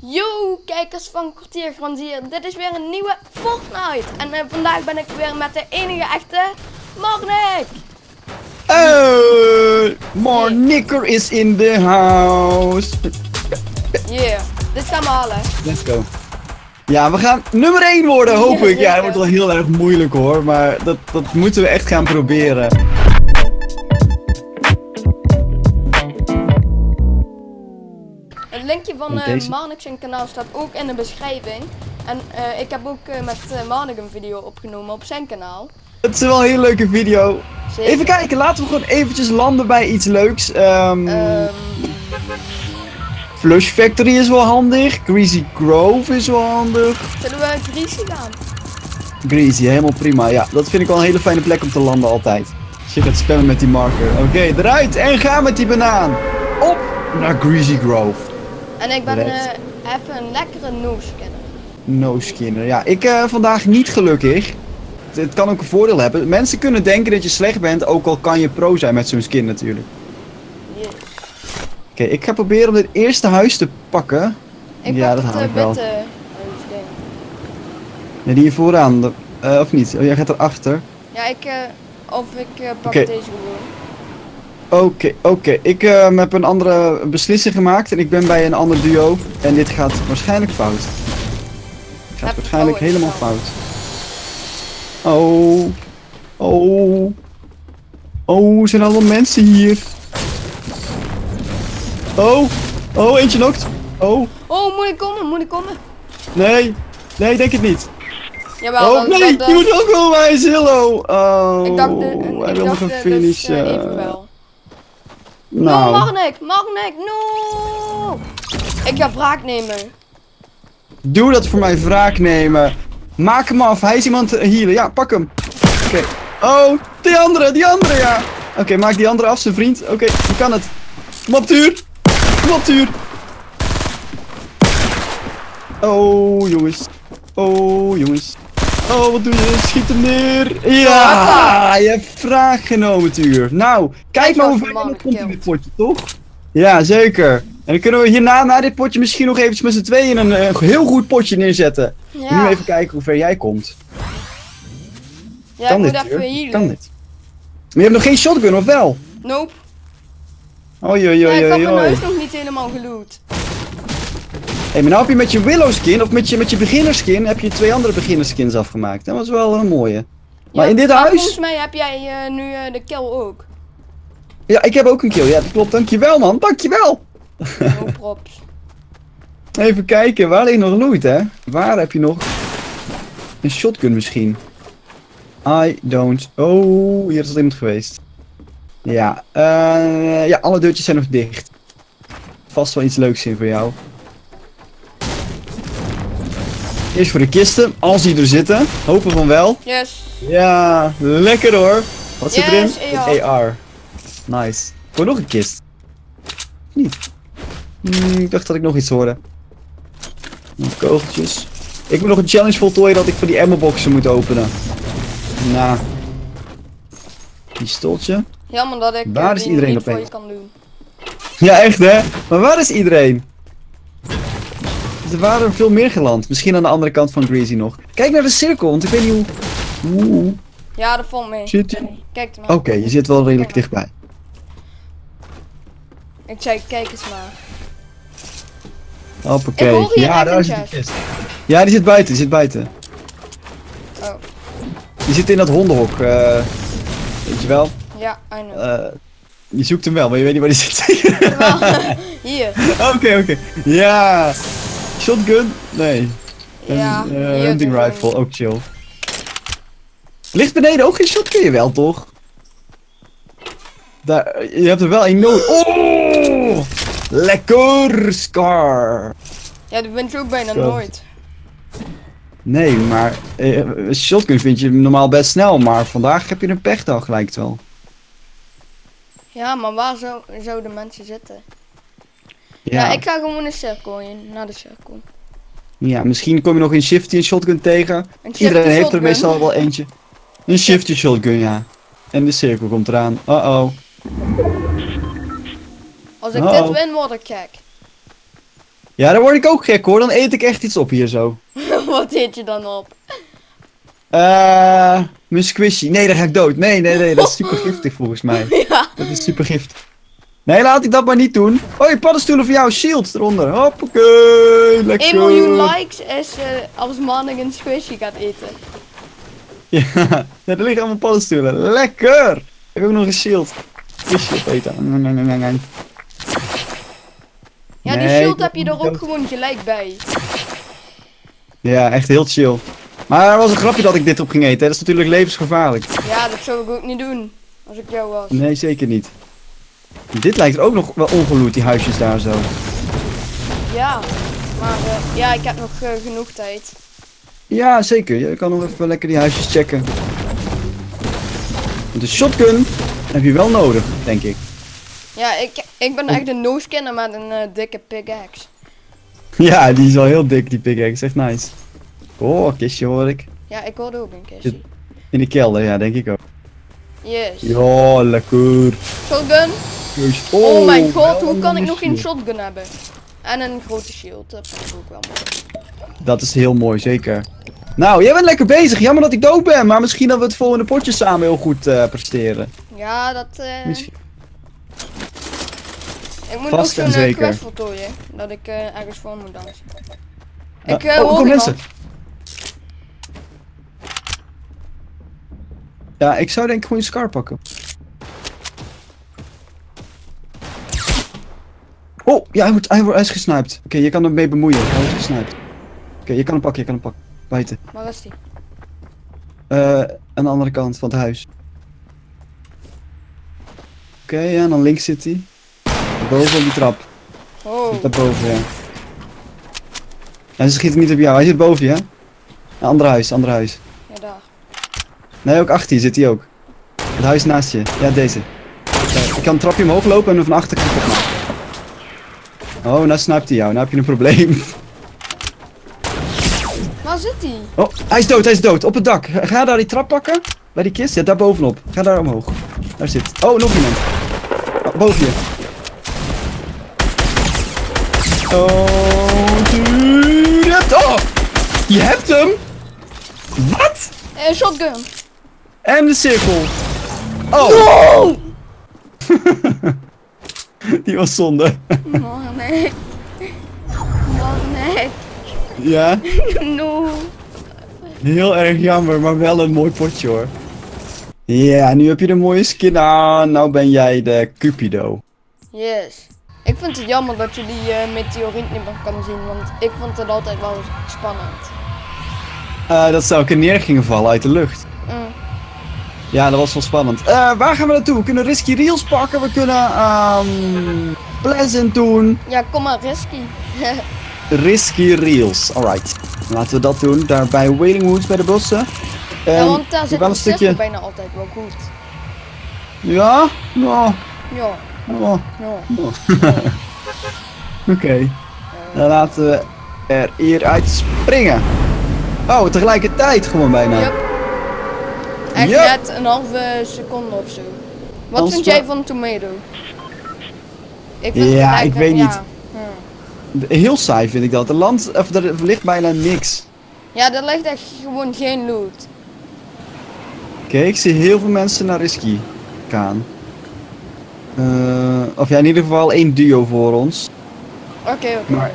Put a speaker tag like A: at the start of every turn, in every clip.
A: Yo, kijkers van Kwartier Grandier. Dit is weer een nieuwe Fortnite. En vandaag ben ik weer met de enige echte Marnik.
B: Marnikker is in the house.
A: Yeah, dit gaan we halen.
B: Let's go. Ja, we gaan nummer 1 worden, hoop ik. Ja, dat wordt wel heel erg moeilijk hoor, maar dat moeten we echt gaan proberen.
A: Het linkje van Marnik zijn kanaal staat ook in de beschrijving. En ik heb ook met Marnik een video opgenomen op zijn kanaal.
B: Het is wel een hele leuke video.
A: Zeker.
B: Even kijken, laten we gewoon eventjes landen bij iets leuks. Flush Factory is wel handig. Greasy Grove is wel handig.
A: Zullen we Greasy gaan?
B: Greasy, helemaal prima. Ja, dat vind ik wel een hele fijne plek om te landen altijd. Als je gaat spammen met die marker. Oké, eruit en ga met die banaan. Op naar Greasy Grove.
A: En ik ben even een lekkere no-scanner.
B: No-skinner. Ja, ik vandaag niet gelukkig. Het kan ook een voordeel hebben. Mensen kunnen denken dat je slecht bent, ook al kan je pro zijn met zo'n skin natuurlijk.
A: Yes.
B: Oké, ik ga proberen om dit eerste huis te pakken. Ja, dat haal ik wel. Ja, die hier vooraan. Of niet? Oh, jij gaat erachter.
A: Ja, ik pak deze gewoon.
B: Oké. Ik heb een andere beslissing gemaakt en ik ben bij een ander duo. En dit gaat waarschijnlijk fout. Het gaat waarschijnlijk helemaal fout. Oh, er zijn allemaal mensen hier. Oh, eentje knokt. Oh,
A: moet ik komen?
B: Nee, denk het niet.
A: Jawel,
B: oh, nee, je moet ook komen, hij is Hillo. Oh,
A: ik dacht
B: hij wil nog een finish.
A: Evenwel.
B: Nou.
A: No, Marnik, no! Ik ga wraak nemen.
B: Doe dat voor mij, wraak nemen. Maak hem af, hij is iemand healen. Ja, pak hem. Oké. Oh, die andere, ja. Oké, maak die andere af, zijn vriend. Oké, je kan het. Kom op, Tuur. Oh, jongens. Oh, wat doe je? Schiet hem neer. Ja, je hebt wraak genomen, Tuur. Nou, kijk maar hoeveel er komt in dit potje, toch? Ja, zeker. En dan kunnen we hierna, na dit potje, misschien nog eventjes met z'n tweeën een heel goed potje neerzetten. Ja. Nu even kijken hoe ver jij komt.
A: Ja,
B: kan dit, Kan dit? Maar je hebt nog geen shotgun, of wel?
A: Nope.
B: Oei.
A: Ja, ik had mijn huis nog niet helemaal geloot.
B: Hé, maar nou heb je met je Willow skin, of met je beginnerskin, heb je 2 andere beginnerskins afgemaakt. Dat was wel een mooie. Maar in dit huis...
A: Volgens mij heb jij nu de kill ook.
B: Ja, ik heb ook een kill. Ja, dat klopt. Dankjewel, man. Dankjewel.
A: No props.
B: Even kijken, waar ligt nog loot, hè? Waar heb je nog een shotgun misschien? I don't... Oh, hier is al iemand geweest. Ja, ja, alle deurtjes zijn nog dicht. Vast wel iets leuks in voor jou. Eerst voor de kisten, als die er zitten. Hopen van wel.
A: Yes.
B: Ja, lekker hoor. Wat zit erin?
A: AR.
B: Een AR. Nice. Voor nog een kist. Niet. Ik dacht dat ik nog iets hoorde. Kogeltjes. Ik moet nog een challenge voltooien dat ik voor die ammoboxen moet openen. Nou. Pistooltje.
A: Jammer dat ik
B: waar is iedereen
A: niet voor
B: opeens?
A: je kan doen.
B: Ja, echt hè? Maar waar is iedereen? Er waren er veel meer geland. Misschien aan de andere kant van Greasy nog. Kijk naar de cirkel, want ik weet niet hoe...
A: Ja, dat valt mee.
B: Zit hij?
A: Kijk maar.
B: Oké, je zit wel redelijk dichtbij.
A: Ik zei, kijk eens maar.
B: Hoppakee. Ja, daar zit de kist. Ja, die zit buiten.
A: Oh.
B: Die zit in dat hondenhok. Weet je wel?
A: Ja, I know.
B: Je zoekt hem wel, maar je weet niet waar die zit.
A: Hier.
B: Oké. Ja. Shotgun? Nee.
A: Ja.
B: Hunting rifle, ook chill. Ligt beneden ook geen shotgun? Je wel, toch? Daar, je hebt er wel een nodig. Oh! Lekker, Scar.
A: Ja, dat vind je ook bijna nooit.
B: Nee, maar shotgun vind je normaal best snel, maar vandaag heb je een pechdag, lijkt wel.
A: Ja, maar waar zouden mensen zitten? Ja, ik ga gewoon een cirkel in, naar de cirkel.
B: Ja, misschien kom je nog in Shifty een shotgun tegen. Iedereen heeft er meestal wel eentje. Een Shifty shotgun, ja. En de cirkel komt eraan. Als
A: ik dit win, word ik gek.
B: Ja, daar word ik ook gek hoor. Dan eet ik echt iets op hier zo.
A: Wat eet je dan op?
B: Mijn squishy. Nee, daar ga ik dood. Nee, dat is super giftig volgens mij.
A: Ja.
B: Dat is super giftig. Nee, laat ik dat maar niet doen. Oh, je paddenstoelen voor jou. Shield eronder. Hoppakee. Lekker.
A: 1 miljoen likes is als Manik een squishy gaat eten.
B: Ja, er liggen allemaal paddenstoelen. Lekker. Ik heb ook nog een shield. Squishy opeten.
A: Ja, die shield heb je er ook gewoon gelijk bij.
B: Ja, echt heel chill. Maar er was een grapje dat ik dit op ging eten. Hè. Dat is natuurlijk levensgevaarlijk.
A: Ja, dat zou ik ook niet doen. Als ik jou was.
B: Nee, zeker niet. Dit lijkt er ook nog wel ongeloerd, die huisjes daar zo.
A: Ja, maar ja, ik heb nog genoeg tijd.
B: Ja, zeker. Je kan nog even lekker die huisjes checken. Want de shotgun heb je wel nodig, denk ik.
A: Ja, ik ben echt een no-scanner met een dikke pickaxe.
B: Ja, die is wel heel dik, die pickaxe. Echt nice. Oh, kistje hoor ik.
A: Ja, ik hoorde ook een kistje.
B: In de kelder, ja, denk ik ook.
A: Yes.
B: Ja, lekker.
A: Shotgun? Oh mijn god, hoe kan ik nog geen shotgun hebben? En een grote shield, dat vind ik ook wel mooi.
B: Dat is heel mooi, zeker. Nou, jij bent lekker bezig. Jammer dat ik dood ben, maar misschien dat we het volgende potje samen heel goed presteren.
A: Ja, dat
B: Misschien.
A: Ik moet
B: Vast
A: ook
B: en
A: zo'n
B: zeker.
A: quest voltooien, dat ik ergens voor moet dansen.
B: Ja.
A: Ik
B: Oh, er
A: hoor
B: komen
A: iemand.
B: mensen. Ja, ik zou denk ik gewoon een scar pakken. Oh, ja, hij is gesniped. Oké, je kan hem mee bemoeien. Hij wordt gesniped. Oké, je kan hem pakken, Buiten.
A: Waar is die?
B: Aan de andere kant van het huis. Oké, ja, en dan links zit hij. Boven op die trap.
A: Oh.
B: Daarboven, ja. En ze schieten niet op jou, hij zit boven je, hè? Een ander huis.
A: Ja, daar.
B: Nee, ook achter je zit hij ook. Het huis naast je. Ja, deze. Kijk, ik kan een trapje omhoog lopen en hem van achter kapot maken. Oh, nou snipt hij jou. Nou heb je een probleem.
A: Waar zit hij?
B: Oh, hij is dood. Op het dak. Ga daar die trap pakken. Bij die kist. Ja, daar bovenop. Ga daar omhoog. Daar zit. Oh, nog iemand. Oh, boven je. Oh, dude. Oh, je hebt hem. Wat?
A: Shotgun.
B: En de cirkel. Oh.
A: No!
B: Die was zonde.
A: Oh nee. Oh nee.
B: Ja,
A: No.
B: heel erg jammer, maar wel een mooi potje hoor. Ja, nu heb je de mooie skin aan. Nou ben jij de Cupido.
A: Yes. Ik vind het jammer dat je die meteoriet niet meer kan zien, want ik vond het altijd wel spannend.
B: Dat zou ik er neer gingen vallen uit de lucht. Ja, dat was wel spannend. Waar gaan we naartoe? We kunnen Risky Reels pakken. We kunnen Pleasant doen.
A: Ja, kom maar, risky.
B: Risky Reels. Alright. Laten we dat doen. Daar bij Wailing Woods bij de bossen.
A: Ja, want daar zit
B: wel
A: een
B: een stukje.
A: bijna altijd wel goed.
B: Ja? Ja.
A: Ja,
B: Ja.
A: ja.
B: Oké. Dan laten we er hieruit springen. Oh, tegelijkertijd gewoon bijna.
A: Yep. Echt
B: Yep.
A: net een halve seconde of zo. Wat
B: Als
A: vind
B: we-
A: jij van Tomato? Ik vind
B: Ja,
A: het
B: ik weet niet.
A: Ja.
B: Heel saai vind ik dat. Er ligt bijna niks.
A: Ja, er ligt echt gewoon geen loot.
B: Oké, ik zie heel veel mensen naar Risky gaan. Of ja, in ieder geval één duo voor ons.
A: Oké.
B: Maar-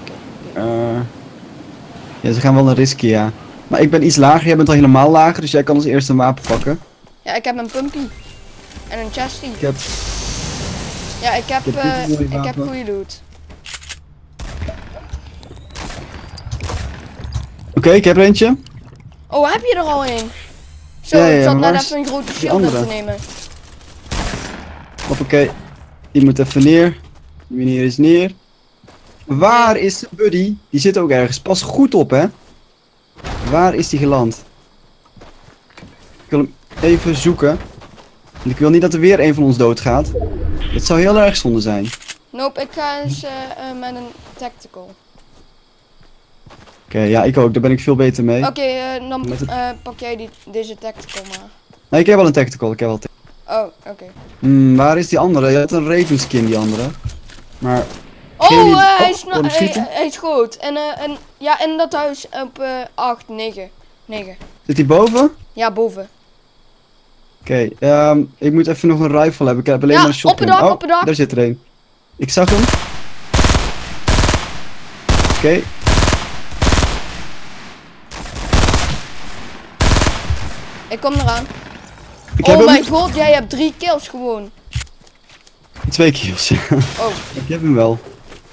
B: Ja, ze gaan wel naar Risky, ja. Maar ik ben iets lager, jij bent al helemaal lager, dus jij kan als eerste een wapen pakken.
A: Ja, ik heb een pumpy. En een chesty.
B: Ik heb...
A: Ja, ik heb
B: Ik heb dit mooie
A: ik heb
B: wapen.
A: goede loot.
B: Oké, ik heb er eentje.
A: Oh, heb je er al een? Zo,
B: Ja, ja,
A: ik zat
B: maar waar
A: net
B: is
A: even een grote
B: die
A: shield op
B: andere?
A: te nemen.
B: Hoppakee. Die moet even neer. Die meneer is neer. Waar is de buddy? Die zit ook ergens. Pas goed op, hè. Waar is die geland? Ik wil hem even zoeken. Want ik wil niet dat er weer een van ons doodgaat. Dat zou heel erg zonde zijn.
A: Nope, ik ga eens met een tactical.
B: Oké, ja, ik ook. Daar ben ik veel beter mee.
A: Oké, dan
B: Met het-
A: pak jij deze tactical maar.
B: Nee, ik heb wel een tactical.
A: Oh, oké.
B: Waar is die andere? Je had een Ravenskin, die andere. Maar
A: Oh,
B: hem schieten.
A: hij schoot. En ja, in dat huis op 8, 9.
B: Zit hij boven?
A: Ja, boven.
B: Oké, ik moet even nog een rifle hebben. Ik heb alleen
A: Ja,
B: maar een shotgun.
A: op het dak.
B: Daar zit er een. Ik zag hem. Oké.
A: Ik kom eraan.
B: Ik heb
A: Oh
B: hem.
A: mijn god, jij hebt 3 kills gewoon.
B: 2 kills.
A: Oh,
B: Ik heb hem wel.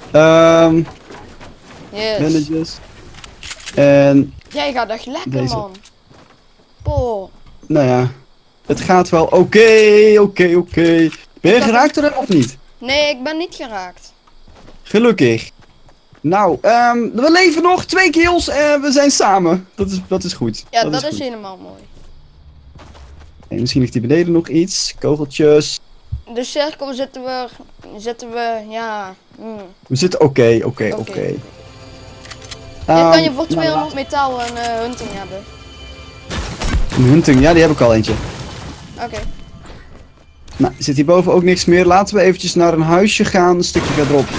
A: yes.
B: Bandages. En,
A: Jij gaat echt lekker,
B: Deze.
A: man. Boah.
B: nou ja. Het gaat wel. Oké. Ben je geraakt door hem of niet?
A: Nee, ik ben niet geraakt.
B: Gelukkig. Nou, we leven nog 2 kills en we zijn samen. Dat is goed.
A: Ja, dat is
B: goed.
A: helemaal mooi.
B: En misschien ligt hier beneden nog iets. Kogeltjes.
A: De cirkel zitten we, ja.
B: We zitten oké.
A: Je kan je voor 200 metaal een hunting hebben.
B: Een hunting, ja die heb ik al eentje.
A: Oké.
B: Nou, zit hierboven ook niks meer. Laten we eventjes naar een huisje gaan, een stukje verderop.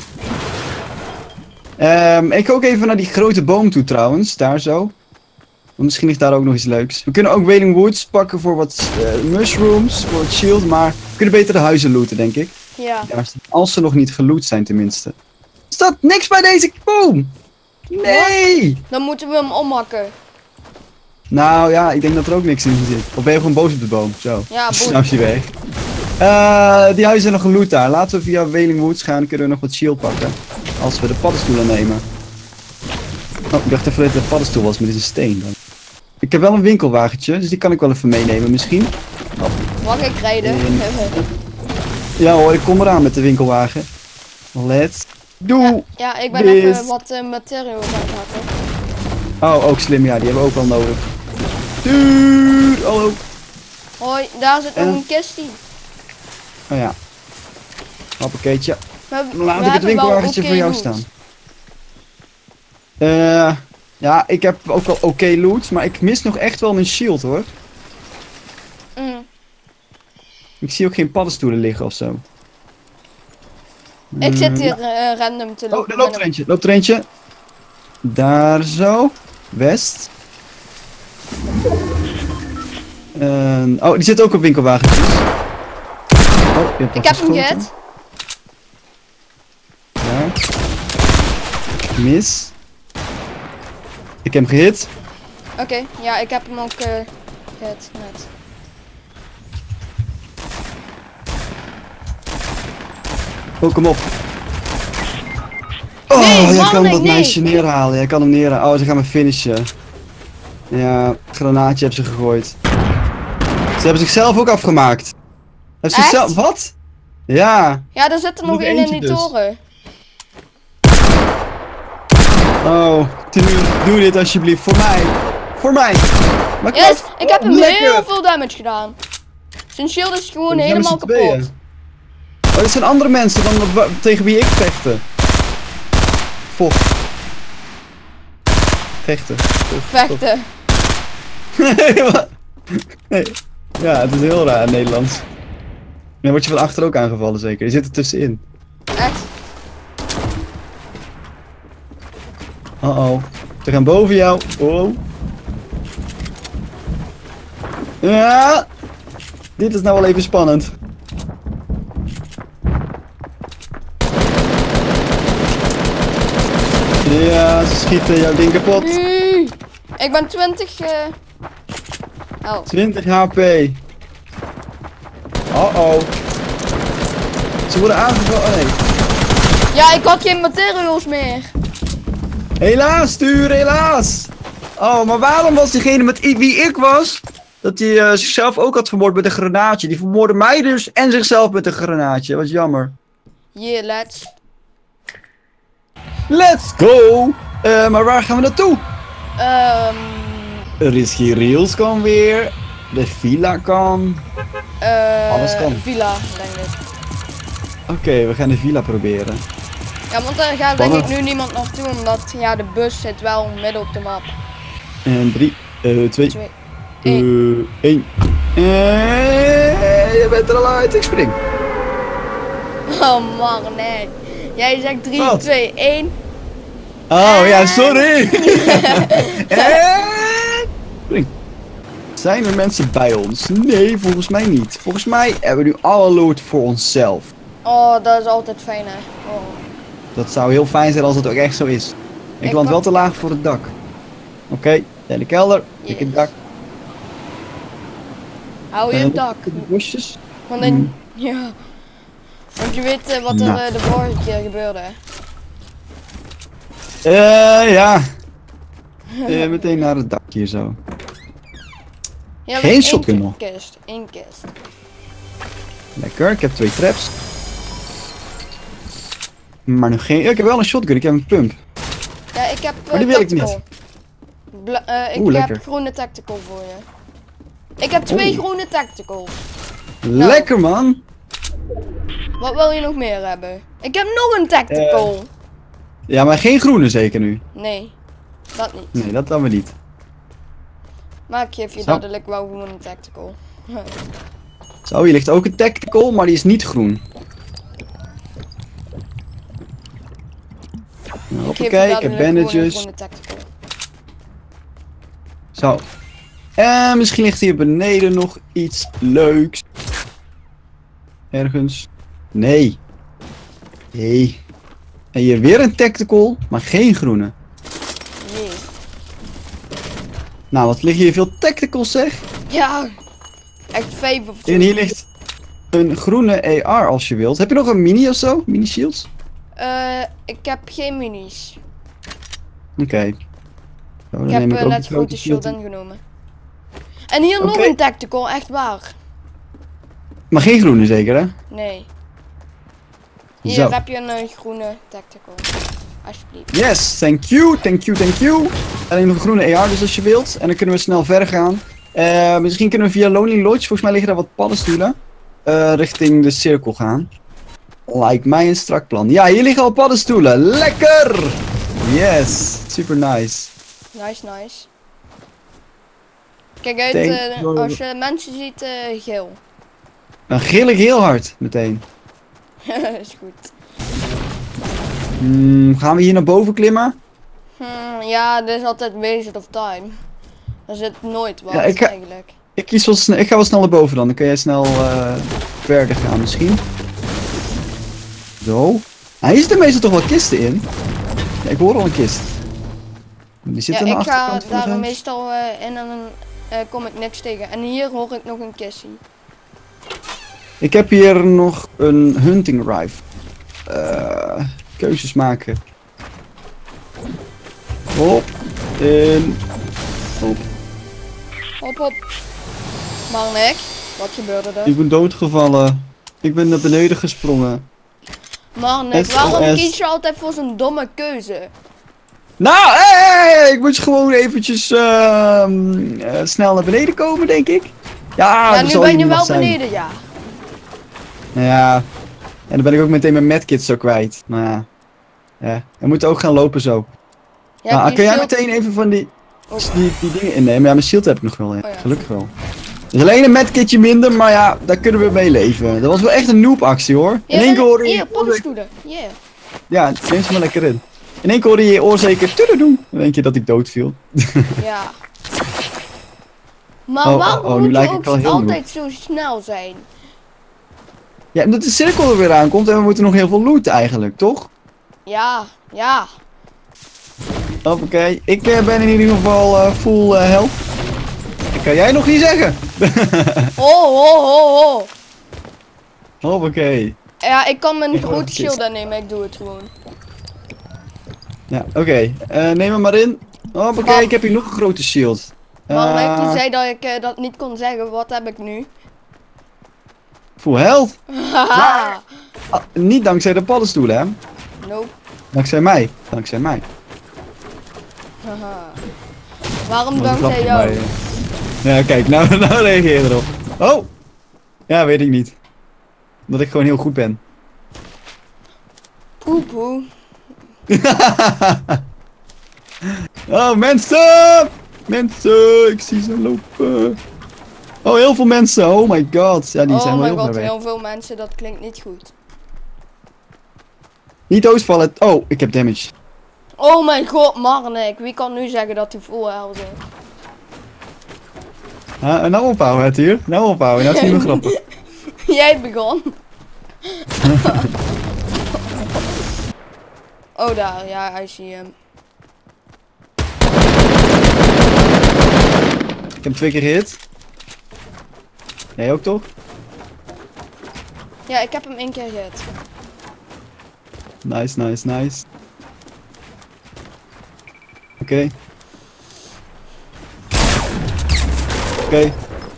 B: Ik ga ook even naar die grote boom toe trouwens, daar zo. Want misschien ligt daar ook nog iets leuks. We kunnen ook Wailing Woods pakken voor wat mushrooms, voor het shield, maar we kunnen beter de huizen looten, denk ik.
A: Ja.
B: Ja, als ze nog niet geloot zijn tenminste. Er staat niks bij deze boom! Nee!
A: Dan moeten we hem omhakken.
B: Nou ja, ik denk dat er ook niks in zit. Of ben je gewoon boos op de boom? Zo.
A: Ja, boos.
B: Nou is hij weg. Die huizen zijn nog geloot daar. Laten we via Wailing Woods gaan. Kunnen we nog wat shield pakken. Als we de paddenstoelen nemen. Oh, ik dacht even dat het een paddenstoel was, maar dit is een steen dan. Ik heb wel een winkelwagentje, dus die kan ik wel even meenemen misschien.
A: Mag ik rijden?
B: Ja hoor, ik kom eraan met de winkelwagen. Let's do.
A: Ja, ik ben
B: Dit.
A: even wat materials aan het hakken.
B: Oh, ook slim, ja, die hebben we ook wel nodig. Duur, hallo.
A: Hoi, daar zit nog een kistie.
B: Oh ja. Hoppakeetje.
A: We
B: Dan laat ik het
A: hebben
B: winkelwagentje
A: wel
B: voor jou
A: loot.
B: staan. Ja, ik heb ook wel oké loot, maar ik mis nog echt wel mijn shield hoor. Ik zie ook geen paddenstoelen liggen of zo.
A: Ik zit hier random te
B: Oh,
A: lopen.
B: er loopt er eentje. Daar zo. West. Oh, die zit ook op winkelwagentjes. Oh, je hebt
A: Ik heb hem
B: geschoten.
A: gehit.
B: Ja. Mis. Ik heb hem gehit.
A: Oké, ja, ik heb hem ook gehit net.
B: Oh, kom op. Oh,
A: Nee,
B: jij kan
A: man,
B: dat
A: nee.
B: meisje neerhalen. Jij kan hem neerhalen. Oh, ze gaan me finishen. Ja, granaatje hebben ze gegooid. Ze hebben zichzelf ook afgemaakt. Hebben ze
A: Echt?
B: zelf... Wat? Ja.
A: Ja, er zit er nog
B: Nog
A: één in
B: eentje
A: die
B: dus.
A: toren.
B: Oh, doe dit alsjeblieft. Voor mij. Voor mij. Maar
A: Yes, ik heb hem
B: lekker.
A: heel veel damage gedaan. Zijn shield is gewoon
B: We zijn met
A: helemaal
B: z'n tweeën.
A: kapot.
B: Oh, dit zijn andere mensen dan tegen wie ik vechten. Vocht. Vechten.
A: Vechten.
B: Nee, wat? Nee. Ja, het is heel raar in Nederlands. Dan word je van achter ook aangevallen zeker. Je zit er tussenin.
A: Echt.
B: Oh. Ze gaan boven jou. Oh. Ja. Dit is nou wel even spannend. Ja, ze schieten jouw ding kapot.
A: Nee. Ik ben 20 health.
B: 20 HP. Oh. Ze worden aangevallen. Oh nee.
A: Ja, ik had geen materials meer.
B: Helaas, stuur, helaas. Oh, maar waarom was diegene met wie ik was, dat hij zichzelf ook had vermoord met een granaatje? Die vermoordde mij dus en zichzelf met een granaatje. Wat jammer.
A: Yeah, let's.
B: Let's go! Maar waar gaan we naartoe?
A: Ehm
B: Risky Reels kan weer. De villa kan. Alles kan.
A: Villa, denk ik.
B: Oké, we gaan de villa proberen.
A: Ja, want daar gaat denk ik
B: Spannend.
A: nu niemand naartoe, omdat ja, de bus zit wel midden op de map.
B: En 3, 2,
A: 2,
B: 1. Je bent er al uit, ik spring.
A: Oh man, nee. Jij zegt 3,
B: Wat?
A: 2, 1.
B: Oh ja, sorry. Spring. Zijn er mensen bij ons? Nee, volgens mij niet. Volgens mij hebben we nu alle loot voor onszelf.
A: Oh, dat is altijd fijn hè. Oh.
B: Dat zou heel fijn zijn als het ook echt zo is. Ik land wel te laag voor het dak. Oké, de kelder. Ik het dak.
A: Hou je het dak.
B: De bosjes.
A: Want dan, ja. Want je weet wat er de vorige keer gebeurde hè.
B: Ja. Meteen naar het dak hier zo.
A: Ja,
B: geen shotgun nog.
A: Eén kist.
B: Lekker, ik heb 2 traps. Maar nog geen... ik heb wel een shotgun, ik heb een pump.
A: Ja, ik heb
B: maar die wil ik niet.
A: Ik
B: lekker.
A: heb groene tactical voor je. Ik heb 2 groene tacticals.
B: Lekker man.
A: Wat wil je nog meer hebben? Ik heb nog een tactical.
B: Ja, maar geen groene zeker nu.
A: Nee, dat niet.
B: Nee, dat dan we niet.
A: Maar ik geef je dadelijk wel gewoon een tactical.
B: Zo, hier ligt ook een tactical, maar die is niet groen. Hoppakee, ik heb bandages. Zo. En misschien ligt hier beneden nog iets leuks. Ergens. Nee. Nee. En hier weer een tactical, maar geen groene.
A: Nee.
B: Nou, wat liggen hier veel tacticals zeg.
A: Ja. Echt 5 of zo.
B: En hier ligt een groene AR als je wilt. Heb je nog een mini of zo? Mini shields?
A: Ik heb geen minis.
B: Oké.
A: Ik heb net grote shield ingenomen. En hier nog een tactical, echt waar.
B: Maar geen groene zeker hè?
A: Nee. Hier heb je een groene tactical. Alsjeblieft.
B: Yes, thank you, thank you, thank you. Alleen nog een groene AR dus als je wilt. En dan kunnen we snel verder gaan. Misschien kunnen we via Lonely Lodge, volgens mij liggen daar wat paddenstoelen. Richting de cirkel gaan. Lijkt mij een strak plan. Ja, hier liggen al paddenstoelen. Lekker! Yes, super nice.
A: Nice, nice. Kijk uit, als je mensen ziet, geel.
B: Dan gil ik heel hard, meteen.
A: Is goed.
B: Gaan we hier naar boven klimmen?
A: Ja, dit is altijd waste of time. Er zit nooit wat eigenlijk.
B: Ik ga wel snel naar boven dan kun jij snel verder gaan misschien. Zo. Hier zitten meestal toch wel kisten in. Ja, ik hoor al een kist. Die zit aan de achterkant van
A: het huis. Meestal in en dan kom ik niks tegen. En hier hoor ik nog een kissie.
B: Ik heb hier nog een hunting rifle. Keuzes maken. Hop. En... Hop.
A: Hop, hop. Marnik, wat gebeurde er?
B: Ik ben doodgevallen. Ik ben naar beneden gesprongen.
A: Marnik, waarom kies je altijd voor zo'n domme keuze?
B: Nou, ik moet gewoon eventjes snel naar beneden komen, denk ik. Ja,
A: nu ben je wel beneden, ja.
B: Nou ja, en dan ben ik ook meteen mijn medkits zo kwijt. Nou ja, we moeten ook gaan lopen zo. Nou, kun jij meteen even van die dingen innemen? Ja, mijn shield heb ik nog wel, gelukkig wel. Dus alleen een medkitje minder, maar ja, daar kunnen we mee leven. Dat was wel echt een noob actie hoor. In één keer hoorde je...
A: Hier, paddenstoelen. Yeah.
B: Ja, neem ze maar lekker in. In één keer hoorde je je oor zeker doen. Dan denk je dat ik dood viel.
A: Ja. Maar waarom moet je ook altijd zo snel zijn?
B: Ja, omdat de cirkel er weer aankomt en we moeten nog heel veel looten eigenlijk, toch?
A: Ja, ja.
B: Hoppakee, ik ben in ieder geval full health. Kan jij nog niet zeggen?
A: Ho.
B: Hoppakee.
A: Ja, ik kan mijn grote shield aannemen, ik doe het gewoon.
B: Ja, oké. Neem hem maar in. Hoppakee, ik heb hier nog een grote shield.
A: Maar toen zei dat ik dat niet kon zeggen, wat heb ik nu?
B: Full health. Niet dankzij de paddenstoelen, hè?
A: Nope.
B: Dankzij mij. Dankzij mij.
A: Waarom dankzij jou?
B: Ja, kijk, nou reageer je erop. Oh! Ja, weet ik niet. Omdat ik gewoon heel goed ben.
A: Poepoe.
B: Oh, mensen! Mensen, ik zie ze lopen. Oh, heel veel mensen. Oh my god. Ja, die zijn wel heel ver weg.
A: Heel veel mensen, dat klinkt niet goed.
B: Niet doodvallen. Oh, ik heb damage.
A: Oh mijn god, Marnik. Wie kan nu zeggen dat hij vol health is?
B: Nou ophouden, het hier. Nou ophouden, dat is niet meer grappig.
A: Jij begon. Oh daar, ja, I see hem.
B: Ik heb hem 2 keer gehit. Jij ook toch?
A: Ja, ik heb hem 1 keer gehit.
B: Nice, nice, nice. Oké. Oké.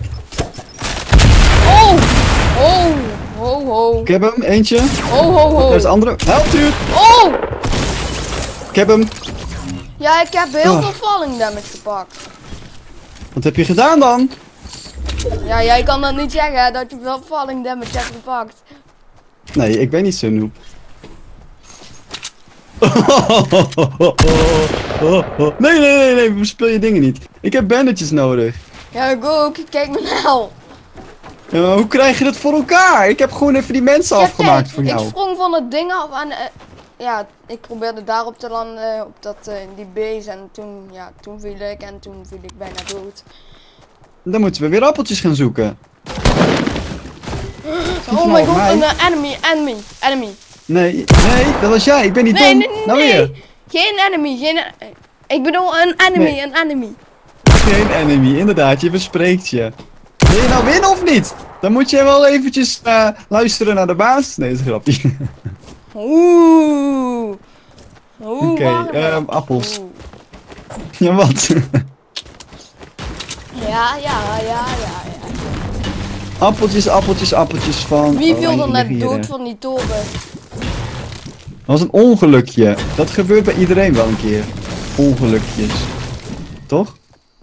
A: Oh! Oh! Ho ho.
B: Ik heb hem, eentje.
A: Ho ho ho.
B: Daar is de andere. Help u!
A: Oh!
B: Ik heb hem.
A: Ja, ik heb heel veel falling damage gepakt.
B: Wat heb je gedaan dan?
A: Ja, jij kan dat niet zeggen, hè, dat je veel falling damage hebt gepakt.
B: Nee, ik ben niet zo noob. Nee, nee, nee, nee, verspil je dingen niet. Ik heb bandages nodig.
A: Ja, ik ook. Kijk me nou.
B: Ja, maar hoe krijg je dat voor elkaar? Ik heb gewoon even die mensen afgemaakt
A: kijk,
B: voor jou.
A: Ik sprong van het ding af en ja, ik probeerde daarop te landen, op dat, die base en toen, ja, toen viel ik en toen viel ik bijna dood.
B: Dan moeten we weer appeltjes gaan zoeken.
A: Oh my god, een enemy.
B: Nee, nee, dat was jij. Ik ben niet
A: Nee,
B: dom.
A: nee,
B: Nou
A: nee.
B: weer.
A: Geen enemy, ik bedoel een enemy,
B: Nee.
A: een enemy.
B: Geen enemy, inderdaad, je verspreekt je. Wil je nou winnen of niet? Dan moet je wel eventjes luisteren naar de baas. Nee, dat is een grapje.
A: Oeh.
B: Oké, appels.
A: Oeh.
B: Ja, wat?
A: Ja.
B: Appeltjes, appeltjes, appeltjes van...
A: Wie viel er
B: oranje
A: net
B: rivieren.
A: dood van die toren?
B: Dat was een ongelukje. Dat gebeurt bij iedereen wel een keer. Ongelukjes. Toch?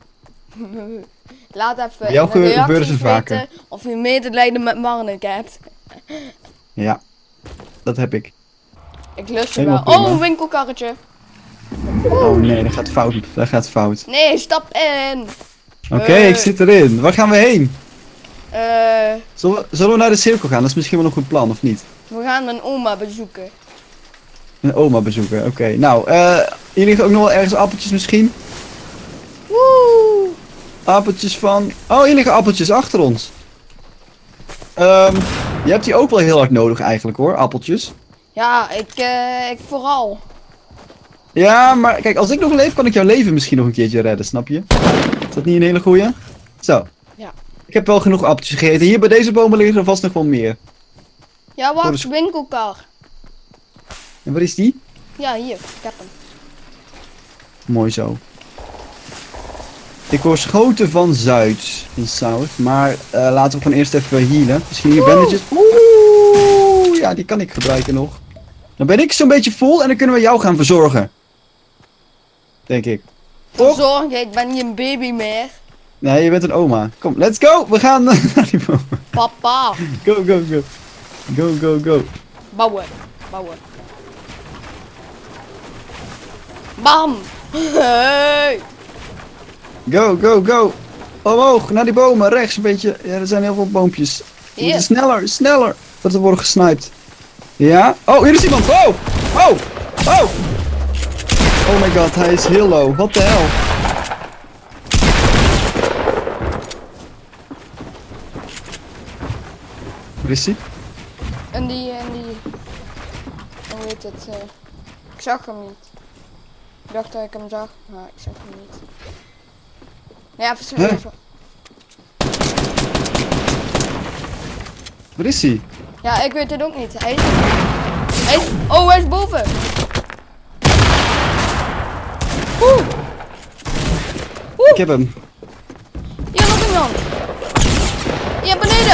A: Laat even
B: Bij jou
A: in de
B: gebeuren
A: reacties
B: ze vaker.
A: weten of je medelijden met Marnik hebt.
B: Ja. Dat heb ik.
A: Ik lust je
B: Helemaal
A: wel.
B: prima.
A: Oh, een winkelkarretje.
B: Oh nee, dat gaat fout. Dat gaat fout.
A: Nee, stap in.
B: Oké, ik zit erin. Waar gaan we heen?
A: Eh,
B: Zullen we naar de cirkel gaan? Dat is misschien wel een goed plan, of niet?
A: we gaan mijn oma bezoeken.
B: Een oma bezoeken, oké. Nou, hier liggen ook nog wel ergens appeltjes misschien.
A: Woe!
B: Appeltjes van... Oh, hier liggen appeltjes achter ons. Je hebt die ook wel heel hard nodig eigenlijk hoor, appeltjes.
A: Ja, ik vooral.
B: Ja, maar kijk, als ik nog leef, kan ik jouw leven misschien nog een keertje redden, snap je? Is dat niet een hele goeie? Zo.
A: Ja.
B: Ik heb wel genoeg appeltjes gegeten. Hier bij deze bomen liggen er vast nog wel meer.
A: Ja, wacht,
B: dus-
A: winkelkar.
B: En waar is die?
A: Ja, hier, ik heb hem.
B: Mooi zo. Ik hoor schoten van Zuid. Van South. Maar laten we gewoon eerst even healen. Misschien hier bandages. Oeh, ja, die kan ik gebruiken nog. Dan ben ik zo'n beetje vol en dan kunnen we jou gaan verzorgen. Denk ik. Toch?
A: Zorg, ik ben niet een baby meer.
B: Nee, je bent een oma. Kom, let's go! We gaan naar die bomen.
A: Papa.
B: Go, go, go. Go, go, go.
A: Bouwen. Bam. Hey.
B: Go, go, go. Omhoog, naar die bomen. Rechts een beetje. Ja, er zijn heel veel boompjes. We
A: Hier.
B: moeten sneller, sneller. Dat we worden gesniped. Ja. Oh, hier is iemand. Oh, oh, oh. Oh my god, hij is heel low. Wat de hel. Waar is hij?
A: En die... Hoe heet het? Ik zag hem niet. Ik dacht dat ik hem zag, maar ik zag hem niet. Ja, even
B: Huh?
A: serieus.
B: Waar is hij?
A: Ja, ik weet het ook niet. Oh, hij is boven. Oeh.
B: Ik heb hem.
A: Hier nog iemand. Hier beneden.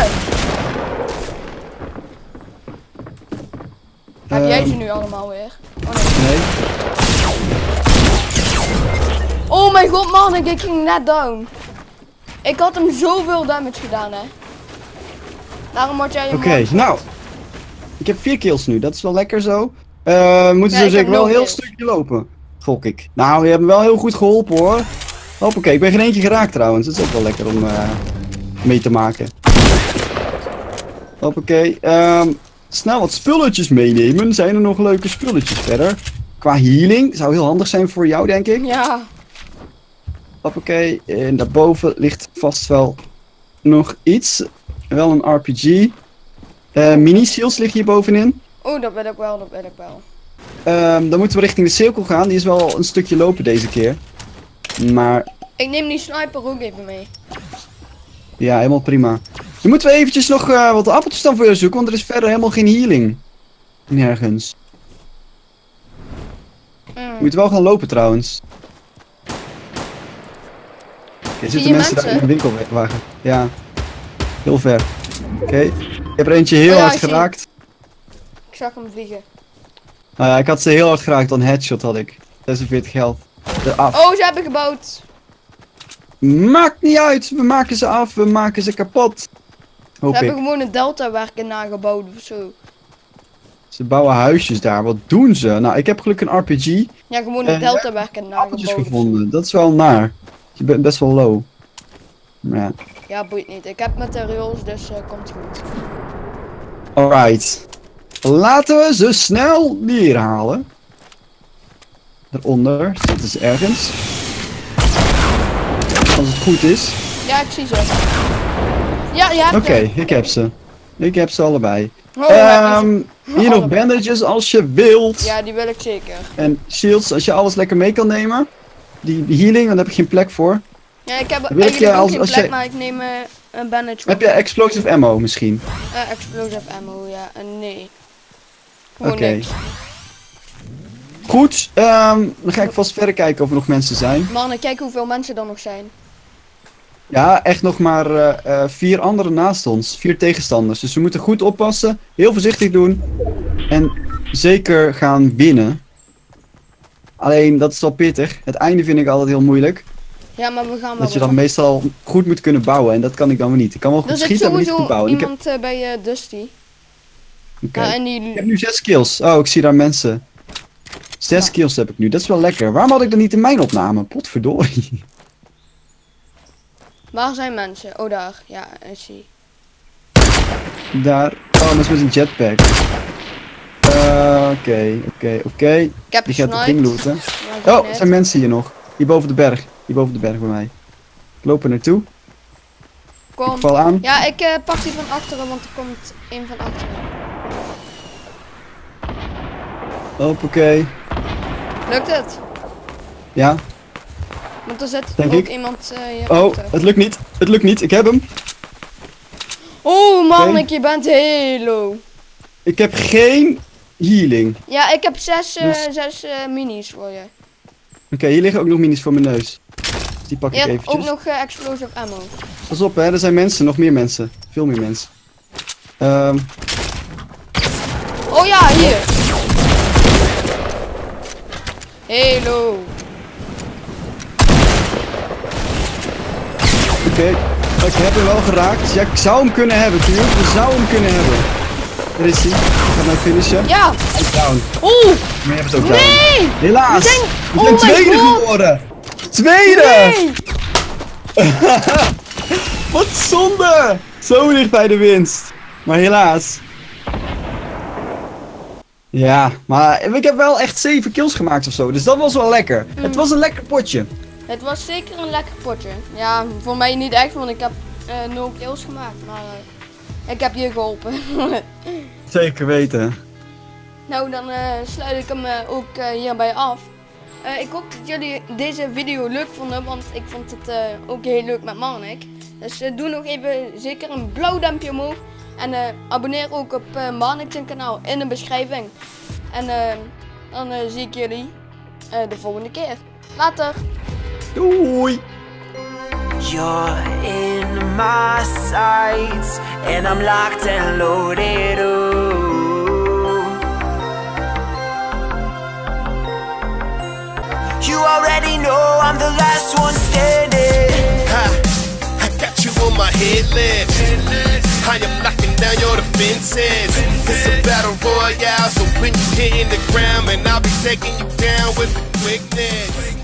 A: Heb jij ze nu allemaal weer? Oh, nee.
B: Nee.
A: Oh mijn god man, ik ging net down. Ik had hem zoveel damage gedaan hè. Daarom word jij een
B: Oké,
A: man.
B: nou. Ik heb 4 kills nu, dat is wel lekker zo. Moeten
A: Ja,
B: ze
A: ik
B: zeker
A: heb
B: wel een
A: 0
B: heel
A: kills.
B: stukje lopen. Gok ik. Nou, je hebt me wel heel goed geholpen hoor. Hoppakee, ik ben geen eentje geraakt trouwens. Dat is ook wel lekker om mee te maken. Hoppakee. snel wat spulletjes meenemen. Zijn er nog leuke spulletjes verder? Qua healing zou heel handig zijn voor jou, denk ik.
A: Ja.
B: Hoppakee. En daarboven ligt vast wel nog iets. Wel een RPG. Mini-shields liggen hier bovenin.
A: Oh, dat wil ik wel, dat wil ik wel.
B: Dan moeten we richting de cirkel gaan. Die is wel een stukje lopen deze keer. Maar
A: Ik neem die sniper ook even mee.
B: ja, helemaal prima. Dan moeten we eventjes nog wat appeltjes dan voor jou zoeken. Want er is verder helemaal geen healing. Nergens. Je moet wel gaan lopen trouwens. Er zitten mensen daar in de winkelwagen. Ja. Heel ver. Oké. Ik heb er eentje heel
A: Oh ja,
B: hard
A: ik zie
B: geraakt.
A: Ik zag hem vliegen.
B: Nou ja, ik had ze heel hard geraakt. Dan headshot had ik. 46 health. Eraf.
A: Oh, ze hebben gebouwd.
B: Maakt niet uit. We maken ze af. We maken ze kapot.
A: Ze
B: Hoop
A: hebben
B: ik.
A: gewoon een deltawerken nagebouwd of zo.
B: Ze bouwen huisjes daar. Wat doen ze? Nou, ik heb gelukkig een RPG.
A: Ja, gewoon een deltawerken
B: Appeltjes
A: nagebouwd.
B: gevonden. Dat is wel naar. Je bent best wel low. Maar ja.
A: Ja, boeit niet. Ik heb materials, dus komt goed.
B: Alright. Laten we ze snel neerhalen. Daaronder zitten ze ergens. Als het goed is.
A: Ja, ik zie ze. Ja, ja.
B: Oké, ik heb ze. Ik heb ze allebei.
A: Oh, heb je
B: Hier nog bandages als je wilt.
A: Ja, die wil ik zeker.
B: En shields als je alles lekker mee kan nemen. Die healing, daar heb ik geen plek voor.
A: Ja, ik heb
B: Wil ik
A: eigenlijk
B: je
A: ook
B: als-
A: geen
B: als
A: plek,
B: jij-
A: maar ik neem een bandage.
B: Heb je explosive ammo misschien?
A: Explosive ammo, ja. Nee. Gewoon
B: Oké.
A: niks.
B: Goed, dan ga ik vast verder kijken of er nog mensen zijn.
A: Mannen, kijk hoeveel mensen er nog zijn.
B: Ja, echt nog maar 4 anderen naast ons. 4 tegenstanders. Dus we moeten goed oppassen. Heel voorzichtig doen. En zeker gaan winnen. Alleen, dat is wel pittig. Het einde vind ik altijd heel moeilijk.
A: Ja, maar we gaan wel.
B: Dat je dan meestal goed moet kunnen bouwen. En dat kan ik dan weer niet. Ik kan wel goed
A: Er zit
B: schieten, maar niet goed
A: sowieso
B: bouwen. Ik heb,
A: iemand bij Dusty.
B: oké.
A: Ja, en
B: Ik heb
A: die...
B: nu 6 kills. Oh, ik zie daar mensen. 6
A: Ja.
B: kills heb ik nu. Dat is wel lekker. Waarom had ik dat niet in mijn opname? Potverdorie.
A: Waar zijn mensen? Oh, daar. Ja, ik zie.
B: Daar. Oh, dat is met een jetpack. Oké.
A: Ik heb
B: Die gaat het
A: gesniped.
B: ding looten.
A: Ja,
B: Oh,
A: net.
B: er zijn mensen hier nog. Hier boven de berg. Hier boven de berg bij mij. Ik loop er naartoe.
A: Kom.
B: Ik val aan.
A: Ja, ik pak die van achteren, want er komt een van achteren.
B: Hoppakee.
A: Lukt het?
B: Ja.
A: Want er zit
B: Denk
A: ook
B: ik.
A: iemand hier
B: Oh,
A: achter.
B: het lukt niet. Het lukt niet. Ik heb hem.
A: Oh, man,
B: Oké.
A: je bent heel low.
B: Ik heb geen healing.
A: Ja, ik heb 6
B: Dus-
A: minis voor je.
B: Oké, hier liggen ook nog minis voor mijn neus. Dus die pak
A: Je
B: ik
A: hebt
B: eventjes.
A: ook nog explosive ammo.
B: Pas op hè, er zijn mensen. Nog meer mensen. Veel meer mensen.
A: Oh ja, hier. Hello.
B: Oké. Ik heb hem wel geraakt. Ja, ik zou hem kunnen hebben, tuurlijk. We zouden hem kunnen hebben. Daar is hij. Ik ga nou finishen.
A: Ja.
B: Hij is down.
A: Oeh.
B: Maar je hebt het ook down.
A: Nee.
B: Helaas!
A: We zijn-
B: We
A: oh
B: zijn
A: my
B: tweede
A: God.
B: geworden! Tweede!
A: Nee.
B: Wat zonde! Zo dicht bij de winst. Maar helaas. Ja, maar ik heb wel echt 7 kills gemaakt of zo. Dus dat was wel lekker. Het was een lekker potje.
A: Het was zeker een lekker potje. Ja, voor mij niet echt, want ik heb 0 kills gemaakt. Maar ik heb je geholpen.
B: Zeker weten.
A: Nou, dan sluit ik hem ook hierbij af. Ik hoop dat jullie deze video leuk vonden, want ik vond het ook heel leuk met Marnik. Dus doe nog even zeker een blauw duimpje omhoog. En abonneer ook op Marnik zijn kanaal in de beschrijving. En dan zie ik jullie de volgende keer. Later!
B: Doei!
C: You're in my sights, and I'm locked and loaded. Ooh. You already know I'm the last one standing.
D: Ha, I got you on my headline. I am knocking down your defenses. It's a battle royale, so when you hit in the ground, man, I'll be taking you down with quickness.